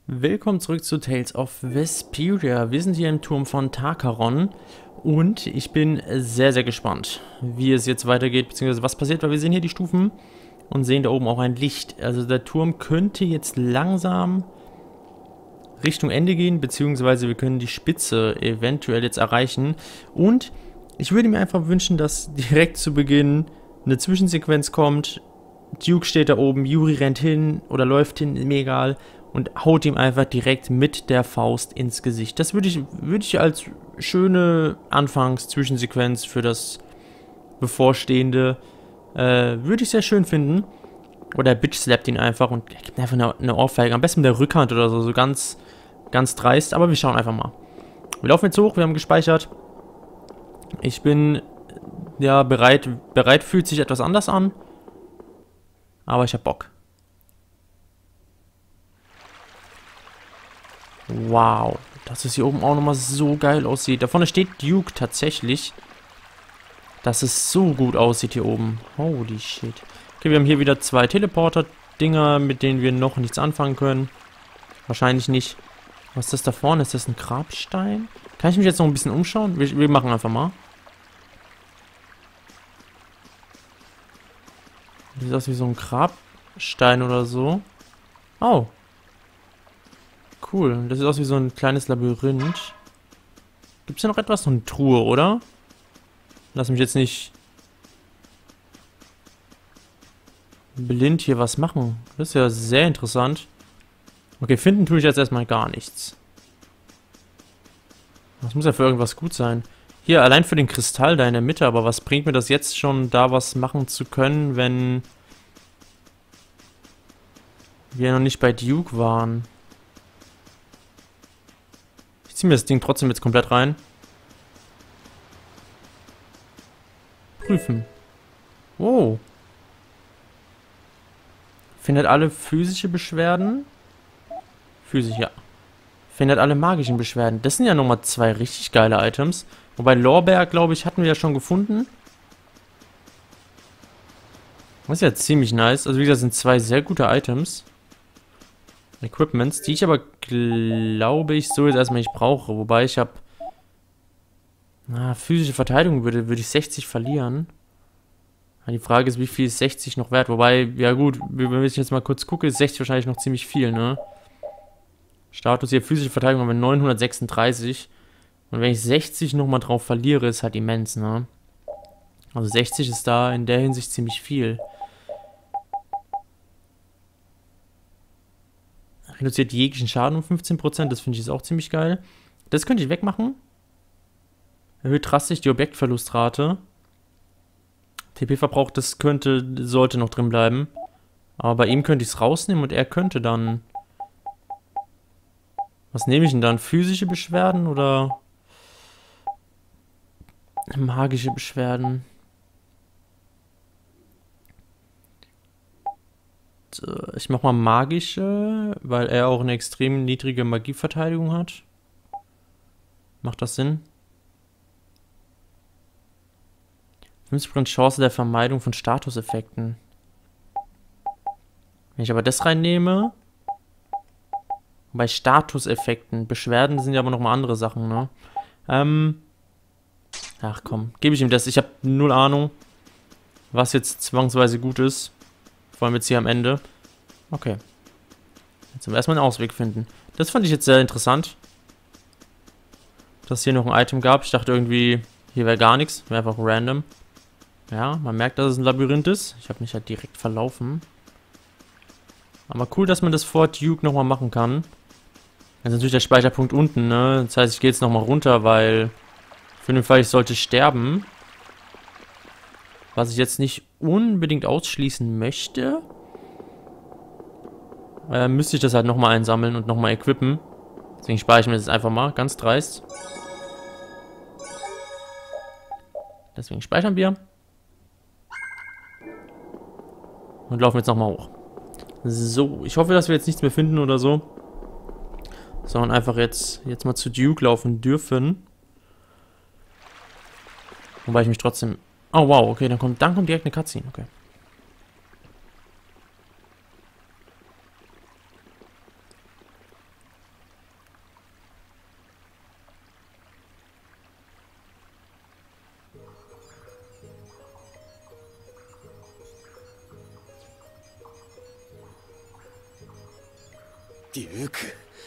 Willkommen zurück zu Tales of Vesperia. Wir sind hier im Turm von Tarkaron und ich bin sehr, sehr gespannt, wie es jetzt weitergeht, beziehungsweise was passiert, weil wir sehen hier die Stufen und sehen da oben auch ein Licht. Also der Turm könnte jetzt langsam Richtung Ende gehen, beziehungsweise wir können die Spitze eventuell jetzt erreichen. Und ich würde mir einfach wünschen, dass direkt zu Beginn eine Zwischensequenz kommt. Duke steht da oben, Yuri rennt hin oder läuft hin, mir egal, und haut ihm einfach direkt mit der Faust ins Gesicht. Das würde ich als schöne Anfangs-Zwischensequenz für das Bevorstehende, würde ich sehr schön finden. Oder er bitch-slappt ihn einfach und gibt einfach eine Ohrfeige. Am besten mit der Rückhand oder so, so ganz dreist. Aber wir schauen einfach mal. Wir laufen jetzt hoch, wir haben gespeichert. Ich bin, ja, bereit. Bereit fühlt sich etwas anders an. Aber ich hab Bock. Wow, dass es hier oben auch nochmal so geil aussieht. Da vorne steht Duke tatsächlich. Dass es so gut aussieht hier oben. Holy shit. Okay, wir haben hier wieder zwei Teleporter-Dinger, mit denen wir noch nichts anfangen können. Wahrscheinlich nicht. Was ist das da vorne? Ist das ein Grabstein? Kann ich mich jetzt noch ein bisschen umschauen? Wir machen einfach mal. Das sieht aus wie so ein Grabstein oder so. Oh. Cool. Das sieht aus wie so ein kleines Labyrinth. Gibt es hier noch etwas? Noch eine Truhe, oder? Lass mich jetzt nicht blind hier was machen. Das ist ja sehr interessant. Okay, finden tue ich jetzt erstmal gar nichts. Das muss ja für irgendwas gut sein. Hier, allein für den Kristall da in der Mitte, aber was bringt mir das jetzt schon, da was machen zu können, wenn wir noch nicht bei Duke waren? Ich ziehe mir das Ding trotzdem jetzt komplett rein. Prüfen. Oh. Findet alle physische Beschwerden. Physisch, ja. Findet alle magischen Beschwerden. Das sind ja nochmal zwei richtig geile Items. Wobei Lorbeer, glaube ich, hatten wir ja schon gefunden. Das ist ja ziemlich nice. Also wie gesagt, sind zwei sehr gute Items. Equipments, die ich aber, glaube ich, so jetzt erstmal nicht brauche. Wobei ich habe... physische Verteidigung würde ich 60 verlieren. Die Frage ist, wie viel ist 60 noch wert? Wobei, ja gut, wenn ich jetzt mal kurz gucke, ist 60 wahrscheinlich noch ziemlich viel, ne? Status hier, physische Verteidigung haben wir 936. Und wenn ich 60 nochmal drauf verliere, ist halt immens, ne? Also 60 ist da in der Hinsicht ziemlich viel. Reduziert jeglichen Schaden um 15%, das finde ich jetzt auch ziemlich geil. Das könnte ich wegmachen. Erhöht drastisch die Objektverlustrate. TP-Verbrauch, das sollte noch drin bleiben. Aber bei ihm könnte ich es rausnehmen und er könnte dann... Was nehme ich denn dann? Physische Beschwerden oder magische Beschwerden? Ich mache mal magische, weil er auch eine extrem niedrige Magieverteidigung hat. Macht das Sinn? 50% Chance der Vermeidung von Statuseffekten. Wenn ich aber das reinnehme... Bei Statuseffekten. Beschwerden sind ja aber nochmal andere Sachen, ne? Ach komm, gebe ich ihm das. Ich habe null Ahnung, was jetzt zwangsweise gut ist. Vor allem jetzt hier am Ende. Okay. Jetzt müssen wir erstmal einen Ausweg finden. Das fand ich jetzt sehr interessant. Dass es hier noch ein Item gab. Ich dachte irgendwie, hier wäre gar nichts. Wäre einfach random. Ja, man merkt, dass es ein Labyrinth ist. Ich habe mich halt direkt verlaufen. Aber cool, dass man das vor Duke nochmal machen kann. Das ist natürlich der Speicherpunkt unten, ne? Das heißt, ich gehe jetzt nochmal runter, weil für den Fall, ich sollte sterben. Was ich jetzt nicht unbedingt ausschließen möchte. Müsste ich das halt nochmal einsammeln und nochmal equippen. Deswegen speichere ich mir das einfach mal, ganz dreist. Deswegen speichern wir. Und laufen jetzt nochmal hoch. So, ich hoffe, dass wir jetzt nichts mehr finden oder so. Sondern einfach jetzt mal zu Duke laufen dürfen. Wobei ich mich trotzdem... Oh wow, okay, dann kommt direkt eine Cutscene, okay. デューク。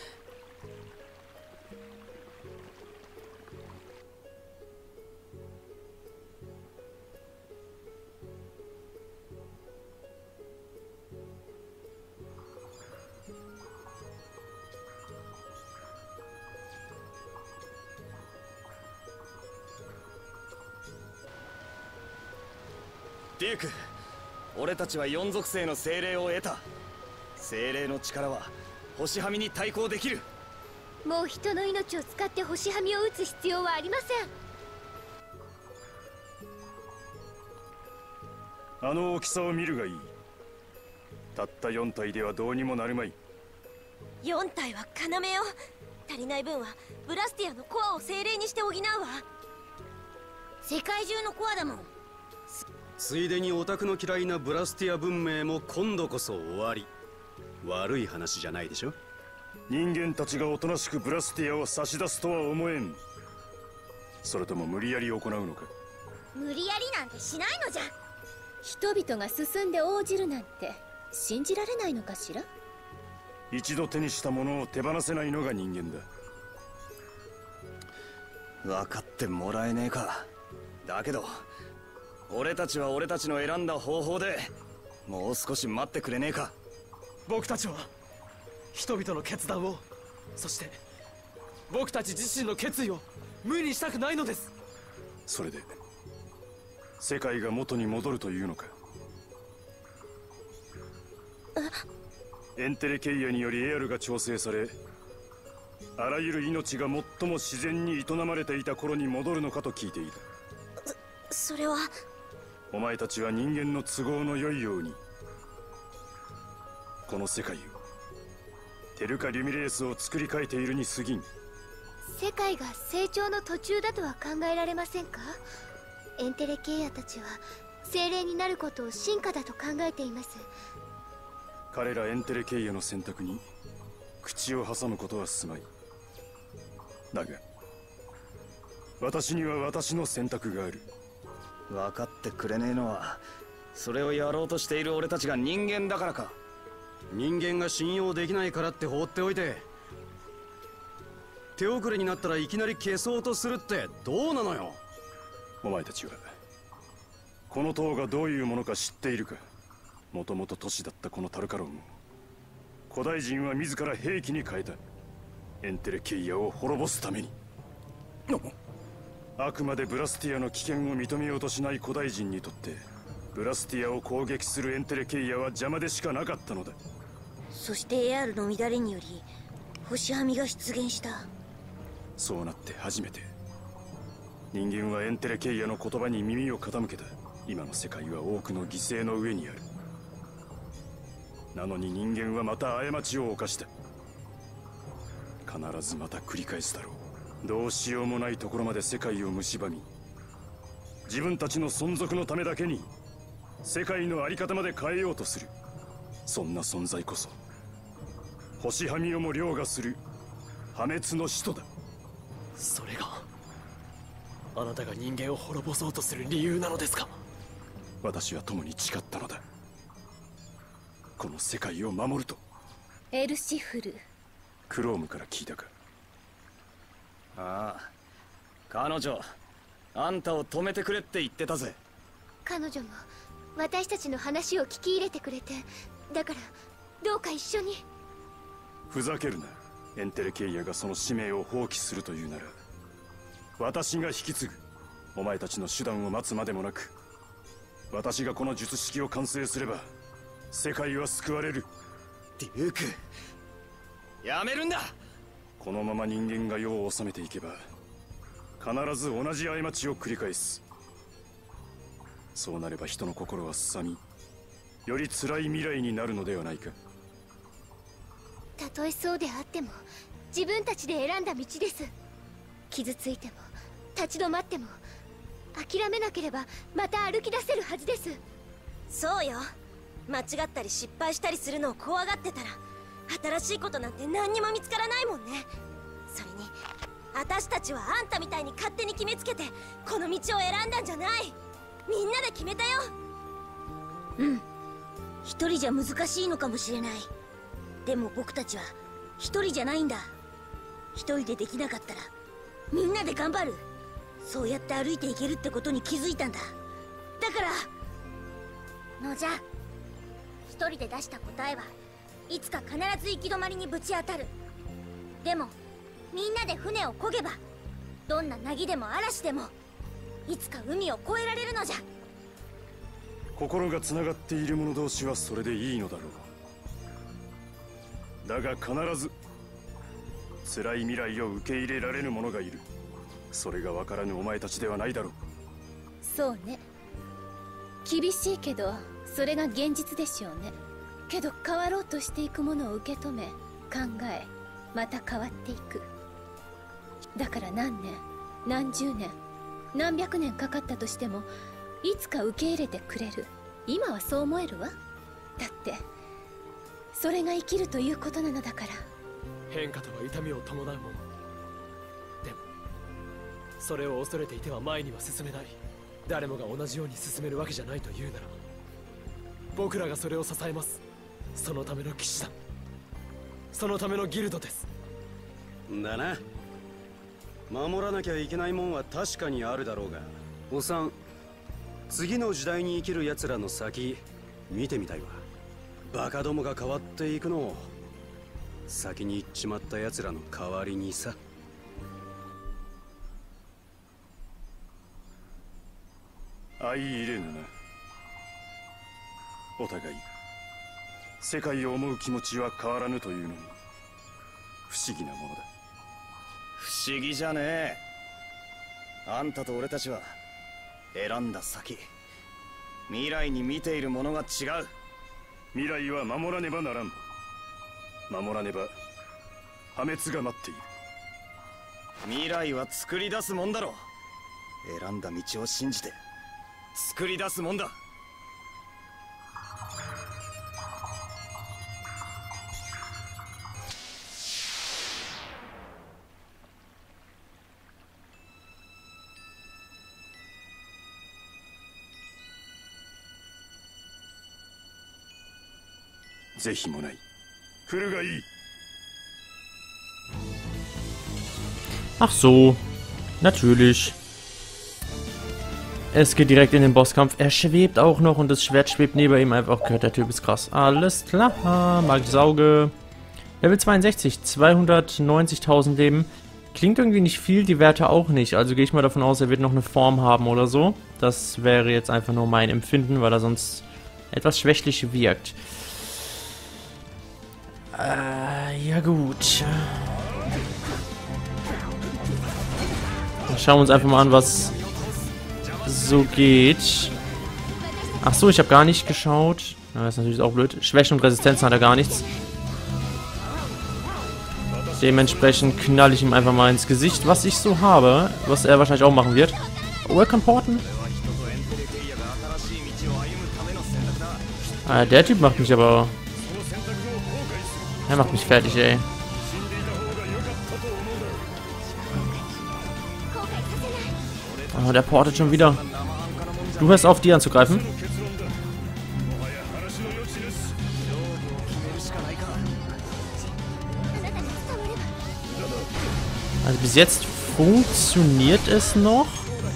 デューク、俺たちは四属性の精霊を得た。精霊の力は星はみに対抗できる。 もう人の命を使って星はみを打つ必要はありません。 あの大きさを見るがいい。たった4体ではどうにもなるまい。 4体は要よ。足りない分はブラスティアのコアを精霊にして補うわ。世界中のコアだもん。 ついでにオタクの嫌いなブラスティア文明も今度こそ終わり。悪い話じゃないでしょ。 人間たちがおとなしくブラスティアを差し出すとは思えん。それとも無理やり行うのか。 無理やりなんてしないのじゃ。 人々が進んで応じるなんて信じられないのかしら。 一度手にしたものを手放せないのが人間だ。 分かってもらえねえか。 だけど俺たちは俺たちの選んだ方法でもう少し待ってくれねえか。 僕たちは人々の決断を、そして僕たち自身の決意を無にしたくないのです。 それで世界が元に戻るというのか。エンテレケイアによりエアルが調整され、あらゆる命が最も自然に営まれていた頃に戻るのかと聞いている。 それは。 お前たちは人間の都合の良いようにこの世界をテルカ・リュミレースを作り変えているに過ぎん。 世界が成長の途中だとは考えられませんか。エンテレケイアたちは精霊になることを進化だと考えています。 彼らエンテレケイアの選択に口を挟むことはすまい。だが私には私の選択がある。 分かってくれねえのはそれをやろうとしている俺たちが人間だからか。人間が信用できないからって放っておいて、手遅れになったらいきなり消そうとするってどうなのよ。 お前たちはこの塔がどういうものか知っているか。もともと都市だったこのタルカロンを古代人は自ら兵器に変えた。エンテレケイアを滅ぼすために。あくまでブラスティアの危険を認めようとしない古代人にとってブラスティアを攻撃するエンテレケイアは邪魔でしかなかったのだ。 そしてエアルの乱れにより星はみが出現した。 そうなって初めて人間はエンテレケイアの言葉に耳を傾けた。今の世界は多くの犠牲の上にある。なのに人間はまた過ちを犯した。必ずまた繰り返すだろう。どうしようもないところまで世界を蝕み、自分たちの存続のためだけに世界の在り方まで変えようとする。そんな存在こそ星はみをも凌駕する破滅の使徒だ。 それがあなたが人間を滅ぼそうとする理由なのですか。 私は共に誓ったのだ。この世界を守ると。 エルシフル。 クロームから聞いたか。 ああ、彼女あんたを止めてくれって言ってたぜ。 彼女も私たちの話を聞き入れてくれて、だからどうか一緒に。 ふざけるな。エンテレケイアがその使命を放棄するというなら私が引き継ぐ。お前たちの手段を待つまでもなく、私がこの術式を完成すれば世界は救われる。 デューク、やめるんだ。 このまま人間が世を治めていけば必ず同じ過ちを繰り返す。そうなれば人の心はすさみ、より辛い未来になるのではないか。 たとえそうであっても自分たちで選んだ道です。傷ついても立ち止まっても諦めなければまた歩き出せるはずです。 そうよ。間違ったり失敗したりするのを怖がってたら新しいことなんて何にも見つからないもんね。それに私たちはあんたみたいに勝手に決めつけてこの道を選んだんじゃない。みんなで決めたよ。うん、一人じゃ難しいのかもしれない。でも僕たちは一人じゃないんだ。一人でできなかったらみんなで頑張る。そうやって歩いていけるってことに気づいたんだ。だからのじゃ、一人で出した答えはいつか必ず行き止まりにぶち当たる。でもみんなで船を漕げば、どんな凪でも嵐でもいつか海を越えられるのじゃ。 心がつながっている者同士はそれでいいのだろう。だが必ず辛い未来を受け入れられぬ者がいる。それが分からぬお前たちではないだろう。 そうね、厳しいけどそれが現実でしょうね。けど変わろうとしていくものを受け止め、考え、また変わっていく。だから何年何十年何百年かかったとしても、いつか受け入れてくれる。今はそう思えるわ。だってそれが生きるということなのだから。 変化とは痛みを伴うもの。でもそれを恐れていては前には進めない。誰もが同じように進めるわけじゃないというなら、僕らがそれを支えます。そのための騎士団、そのためのギルドです。 だな。守らなきゃいけないもんは確かにあるだろうが、おさん、次の時代に生きる奴らの先見てみたいわ。バカどもが変わっていくのを、先に行っちまった奴らの代わりにさ。 相入れぬな。お互い世界を思う気持ちは変わらぬというのも不思議なものだ。 不思議じゃねえ。あんたと俺たちは選んだ先、未来に見ているものが違う。 未来は守らねばならん。守らねば破滅が待っている。 未来は作り出すもんだろ。選んだ道を信じて作り出すもんだ。 是非もない。来るがいい。 Ach so, natürlich. Es geht direkt in den Bosskampf. Er schwebt auch noch und das Schwert schwebt neben ihm einfach. Gehört, der Typ ist krass. Alles klar. Magisches Auge. Level 62, 290.000 Leben. Klingt irgendwie nicht viel, die Werte auch nicht. Also gehe ich mal davon aus, er wird noch eine Form haben oder so. Das wäre jetzt einfach nur mein Empfinden, weil er sonst etwas schwächlich wirkt. Ja gut. Dann schauen wir uns einfach mal an, was so geht. Ach so, ich habe gar nicht geschaut. Na, das ist natürlich auch blöd. Schwächen und Resistenzen hat er gar nichts. Dementsprechend knall ich ihm einfach mal ins Gesicht, was ich so habe. Was er wahrscheinlich auch machen wird. Oh, er kann porten. Ah, der Typ macht mich aber... Er macht mich fertig, ey. Oh, der portet schon wieder. Du hörst auf, die anzugreifen. Also bis jetzt funktioniert es noch.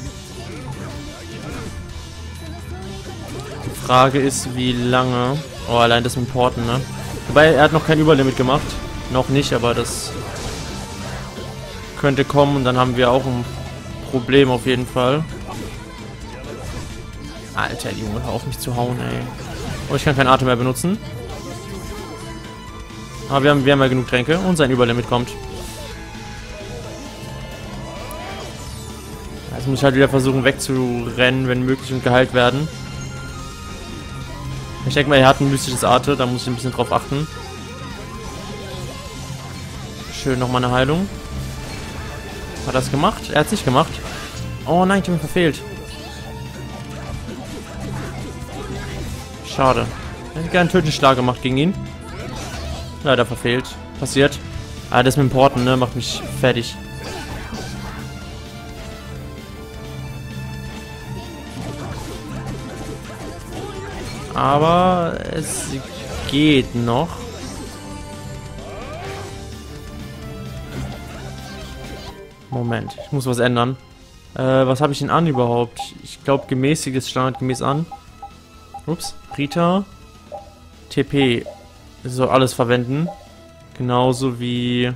Die Frage ist, wie lange... Oh, allein das mit dem Porten, ne? Wobei, er hat noch kein Überlimit gemacht. Noch nicht, aber das könnte kommen und dann haben wir auch ein Problem auf jeden Fall. Alter Junge, hör auf mich zu hauen, ey. Oh, ich kann keinen Atem mehr benutzen. Aber wir haben ja genug Tränke und sein Überlimit kommt. Jetzt muss ich halt wieder versuchen wegzurennen, wenn möglich, und geheilt werden. Ich denke mal, er hat ein mystisches Arte, da muss ich ein bisschen drauf achten. Schön nochmal eine Heilung. Hat er das gemacht? Er hat es nicht gemacht. Oh nein, ich habe ihn verfehlt. Schade. Ich hätte gerne einen Tötungsschlag gemacht gegen ihn. Leider verfehlt. Passiert. Ah, das mit dem Porten, ne, macht mich fertig. Aber es geht noch. Moment, ich muss was ändern. Was habe ich denn an überhaupt? Ich glaube, gemäßigt ist standardgemäß an. Ups, Rita. TP. Soll alles verwenden. Genauso wie...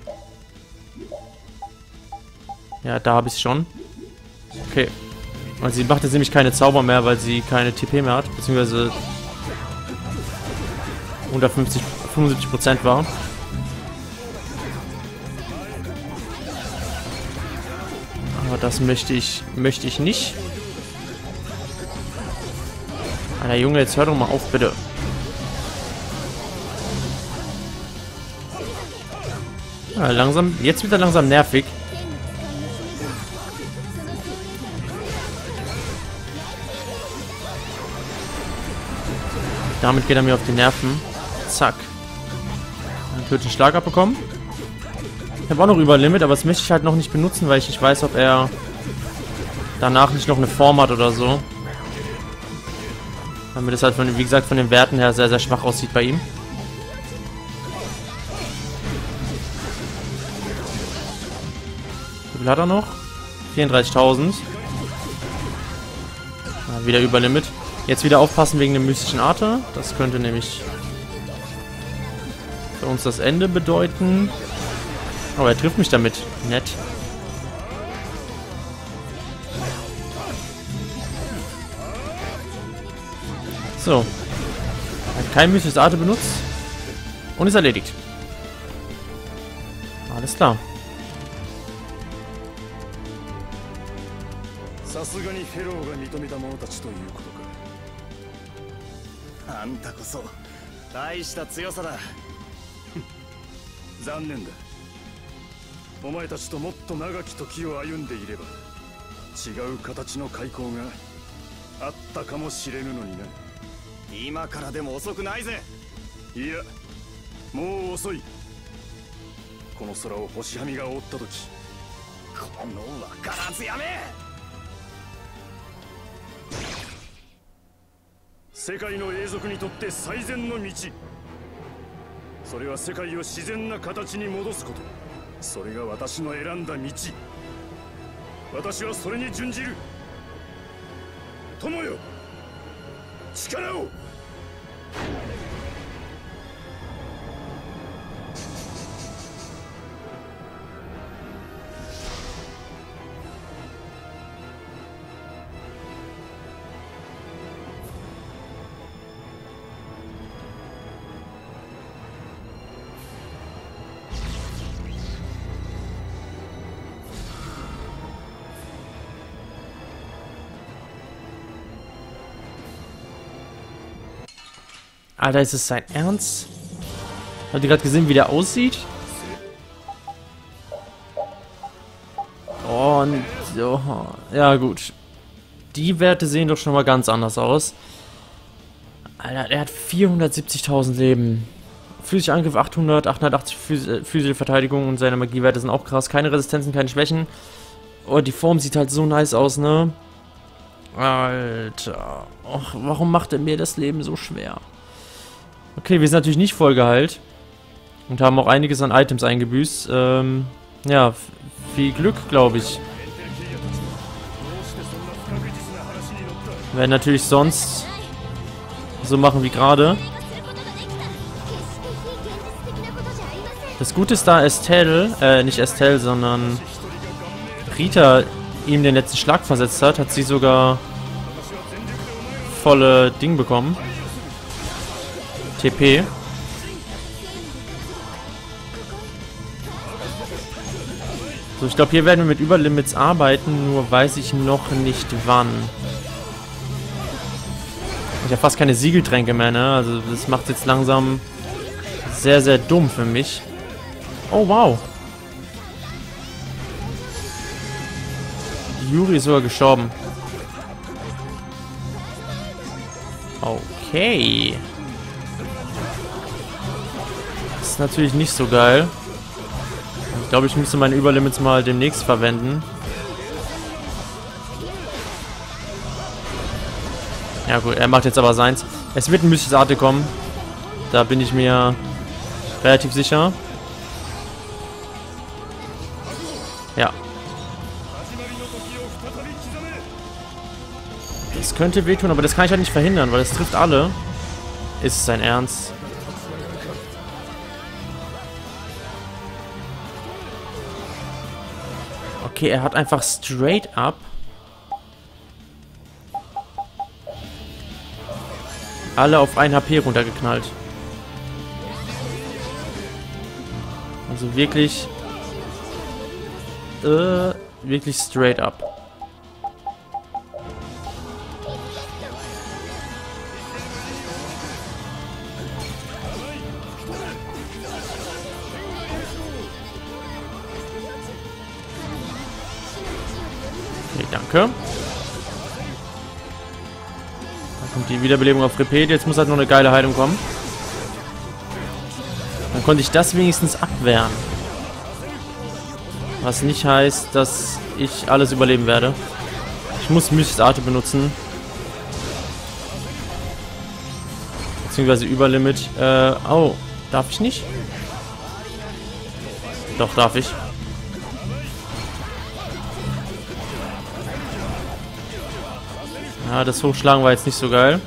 Ja, da habe ich es schon. Okay. Und sie macht jetzt nämlich keine Zauber mehr, weil sie keine TP mehr hat. Beziehungsweise... unter 75% war. Aber das möchte ich nicht. Alter Junge, jetzt hör doch mal auf, bitte. Ja, langsam, jetzt wird er langsam nervig. Damit geht er mir auf die Nerven. Zack. Einen tödlichen Schlag abbekommen. Ich habe auch noch Überlimit, aber das möchte ich halt noch nicht benutzen, weil ich nicht weiß, ob er danach nicht noch eine Form hat oder so. Weil mir das halt, wie gesagt, von den Werten her sehr, sehr schwach aussieht bei ihm. Wie viel hat er noch? 34.000. Ja, wieder Überlimit. Jetzt wieder aufpassen wegen dem mystischen Arte. Das könnte nämlich für uns das Ende bedeuten. Oh, er trifft mich damit. Nett. So. Er hat kein mystisches Arte benutzt. Und ist erledigt. Alles klar. さすがにフェローが認めた者たちということか。あんたこそ大した強さだ。残念だ。お前たちともっと長き時を歩んでいれば違う形の開口があったかもしれぬのにな。今からでも遅くないぜ。いや、もう遅い。この空を星はみが覆った時、このわからずやめ。世界の永続にとって最善の道、それは世界を自然な形に戻すこと。それが私の選んだ道。私はそれに準じる。友よ、力を。 Alter, ist es sein Ernst? Habt ihr gerade gesehen, wie der aussieht? Und so. Ja, gut. Die Werte sehen doch schon mal ganz anders aus. Alter, er hat 470.000 Leben. Physischer Angriff 800, 880 physische Verteidigung und seine Magiewerte sind auch krass. Keine Resistenzen, keine Schwächen. Oh, die Form sieht halt so nice aus, ne? Alter. Och, warum macht er mir das Leben so schwer? Okay, wir sind natürlich nicht voll geheilt. Und haben auch einiges an Items eingebüßt. Ja, viel Glück, glaube ich. Wir werden natürlich sonst so machen wie gerade. Das Gute ist, da Estelle, nicht Estelle, sondern Rita ihm den letzten Schlag versetzt hat sie sogar volle Ding bekommen. TP. So, ich glaube, hier werden wir mit Überlimits arbeiten, nur weiß ich noch nicht wann. Ich habe fast keine Siegeltränke mehr, ne? Also das macht jetzt langsam sehr, sehr dumm für mich. Oh, wow. Yuri ist sogar gestorben. Okay. Das ist natürlich nicht so geil. Ich glaube, ich müsste meine Überlimits mal demnächst verwenden. Ja gut, er macht jetzt aber seins. Es wird ein mystisches Arte kommen. Da bin ich mir relativ sicher. Ja. Es könnte wehtun, aber das kann ich halt nicht verhindern, weil es trifft alle. Ist es sein Ernst? Okay, er hat einfach straight up alle auf 1 HP runtergeknallt. Also wirklich wirklich straight up. Okay, danke. Da kommt die Wiederbelebung auf Repeat. Jetzt muss halt noch eine geile Heilung kommen. Dann konnte ich das wenigstens abwehren. Was nicht heißt, dass ich alles überleben werde. Ich muss Mystisches Arte benutzen. Beziehungsweise Überlimit. Oh, darf ich nicht? Doch, darf ich. Ja, das Hochschlagen war jetzt nicht so geil.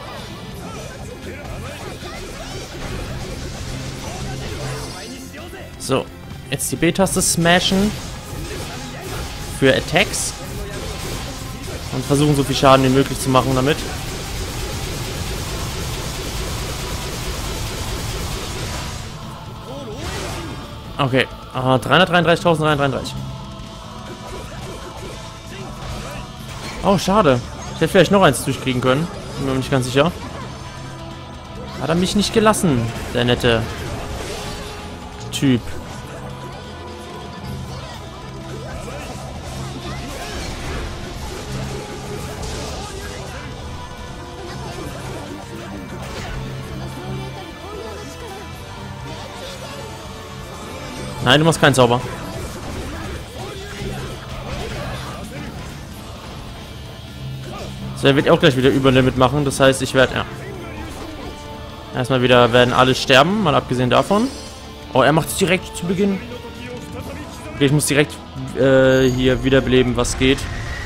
So, jetzt die B-Taste smashen. Für Attacks. Und versuchen so viel Schaden wie möglich zu machen damit. Okay, 333.333. Oh, schade. Ich hätte vielleicht noch eins durchkriegen können. Bin mir nicht ganz sicher. Hat er mich nicht gelassen, der nette Typ. Nein, du machst keinen Zauber. So, er wird auch gleich wieder Überlimit machen. Das heißt, ich werde, ja. Erstmal wieder werden alle sterben, mal abgesehen davon. Oh, er macht es direkt zu Beginn. Okay, ich muss direkt hier wiederbeleben, was geht.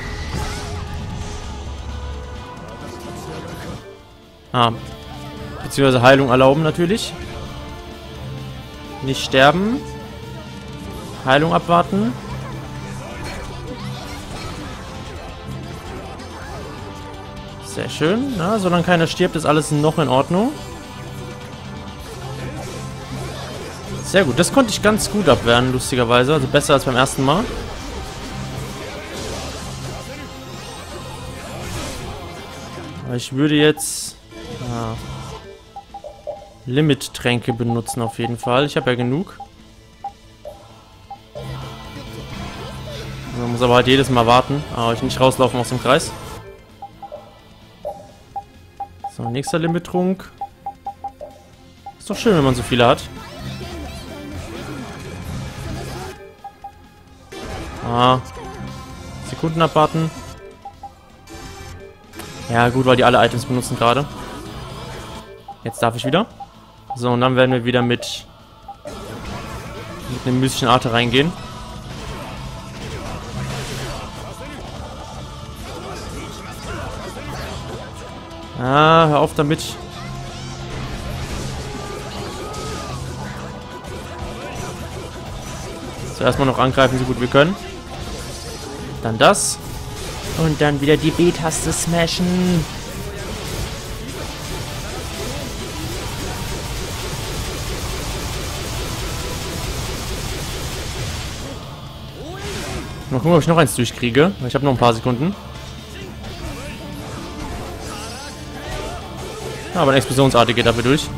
Ah. Beziehungsweise Heilung erlauben natürlich. Nicht sterben. Heilung abwarten. Sehr schön. Na, solange keiner stirbt, ist alles noch in Ordnung. Sehr gut. Das konnte ich ganz gut abwehren, lustigerweise. Also besser als beim ersten Mal. Aber ich würde jetzt Limit-Tränke benutzen auf jeden Fall. Ich habe ja genug. Man muss aber halt jedes Mal warten. Aber ich nicht rauslaufen aus dem Kreis. So, nächster Limit-Trunk. Ist doch schön, wenn man so viele hat. Sekunden abwarten. Ja, gut, weil die alle Items benutzen gerade. Jetzt darf ich wieder. So, und dann werden wir wieder mit einem mystischen Arte reingehen. Hör auf damit. Zuerst mal noch angreifen, so gut wir können. Dann das. Und dann wieder die B-Taste smashen. Mal gucken, ob ich noch eins durchkriege. Ich habe noch ein paar Sekunden. Aber eine Explosionsarte geht dafür durch.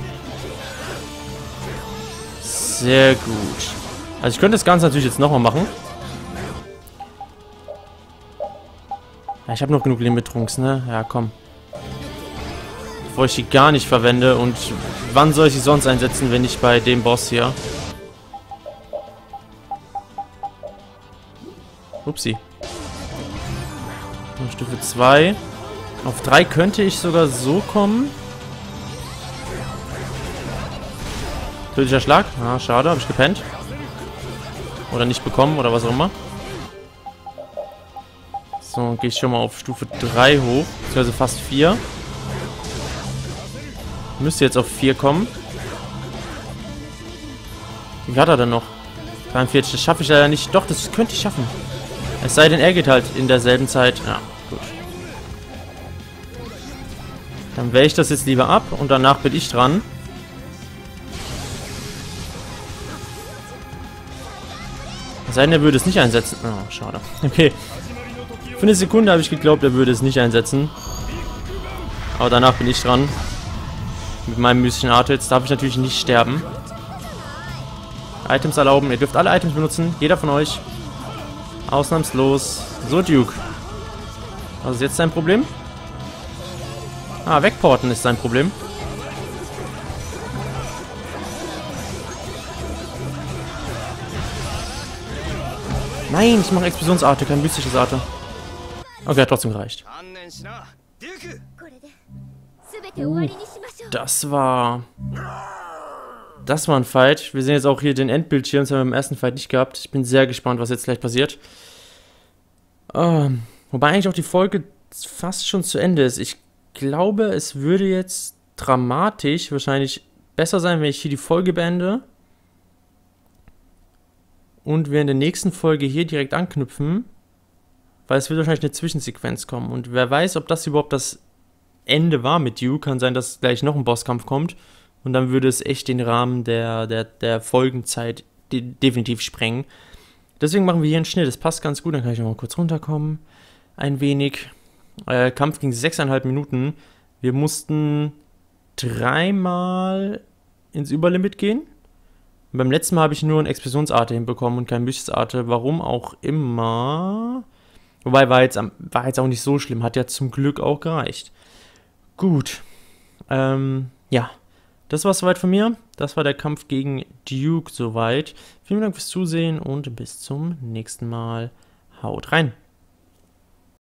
Sehr gut. Also ich könnte das Ganze natürlich jetzt nochmal machen. Ja, ich habe noch genug Limit-Trunks, ne? Ja, komm. Bevor ich die gar nicht verwende. Und wann soll ich sie sonst einsetzen, wenn nicht bei dem Boss hier? Upsi. Und Stufe 2. Auf 3 könnte ich sogar so kommen. Tödlicher Schlag. Ah, schade, habe ich gepennt. Oder nicht bekommen, oder was auch immer. So, gehe ich schon mal auf Stufe 3 hoch. Beziehungsweise fast 4. Müsste jetzt auf 4 kommen. Wie hat er denn noch? 43, das schaffe ich leider nicht. Doch, das könnte ich schaffen. Es sei denn, er geht halt in derselben Zeit. Ja, gut. Dann wähle ich das jetzt lieber ab und danach bin ich dran. Es sei denn, er würde es nicht einsetzen. Oh, schade. Okay. Für eine Sekunde habe ich geglaubt, er würde es nicht einsetzen. Aber danach bin ich dran. Mit meinem mystischen Art. Jetzt darf ich natürlich nicht sterben. Items erlauben. Ihr dürft alle Items benutzen. Jeder von euch. Ausnahmslos. So, Duke. Was ist jetzt dein Problem? Ah, wegporten ist sein Problem. Nein, ich mache Explosionsarte, kein mystisches Arte. Okay, hat trotzdem gereicht. Das war ein Fight. Wir sehen jetzt auch hier den Endbildschirm. Das haben wir im ersten Fight nicht gehabt. Ich bin sehr gespannt, was jetzt gleich passiert. Wobei eigentlich auch die Folge fast schon zu Ende ist. Ich glaube, es würde jetzt dramatisch wahrscheinlich besser sein, wenn ich hier die Folge beende. Und wir in der nächsten Folge hier direkt anknüpfen. Weil es wird wahrscheinlich eine Zwischensequenz kommen. Und wer weiß, ob das überhaupt das Ende war mit Duke. Kann sein, dass gleich noch ein Bosskampf kommt. Und dann würde es echt den Rahmen der Folgenzeit definitiv sprengen. Deswegen machen wir hier einen Schnitt. Das passt ganz gut. Dann kann ich nochmal kurz runterkommen. Ein wenig. Kampf ging 6,5 Minuten. Wir mussten 3-mal ins Überlimit gehen. Und beim letzten Mal habe ich nur ein Explosionsarte hinbekommen und kein mystisches Arte. Warum auch immer. Wobei war jetzt auch nicht so schlimm. Hat ja zum Glück auch gereicht. Gut. Ja. Das war soweit von mir. Das war der Kampf gegen Duke soweit. Vielen Dank fürs Zusehen und bis zum nächsten Mal. Haut rein.